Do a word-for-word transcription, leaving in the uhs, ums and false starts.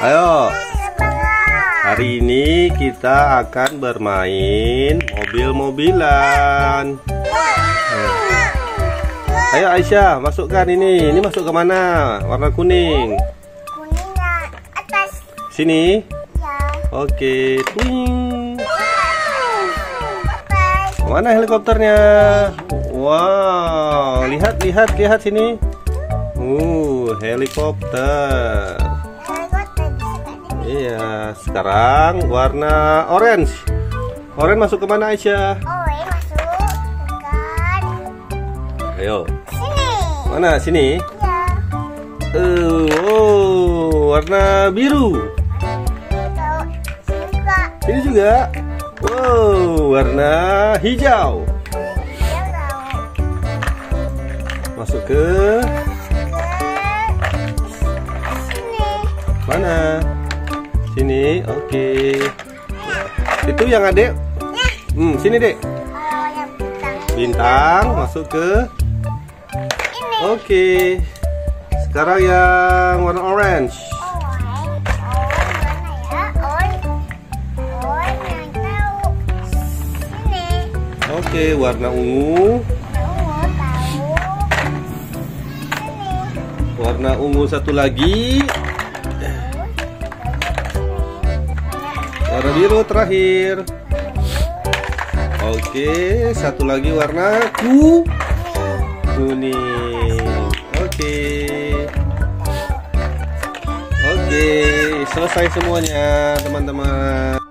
Ayo. Hari ini kita akan bermain mobil-mobilan. Ayo Aisyah, masukkan ini. Ini masuk ke mana? Warna kuning. Kuning atas. Sini. Ya. Oke. Twing. Mana helikopternya? Wow, lihat, lihat, lihat sini. Uh, helikopter. Iya, sekarang warna orange. Orange masuk ke mana Aisyah? Orange masuk dekat. Ayo. Sini. Mana? Sini? Ya. Uh, oh, warna biru. Sini juga. Ini juga. Wow, warna hijau. Masuk ke mana? Sini, oke. Itu yang adek. Hmm, sini dek. Bintang masuk ke. Oke. Sekarang yang warna orange. Oke, warna ungu. Warna ungu satu lagi. Warna biru terakhir. Oke, satu lagi warna ku kuning. Oke. Oke, selesai semuanya, teman-teman.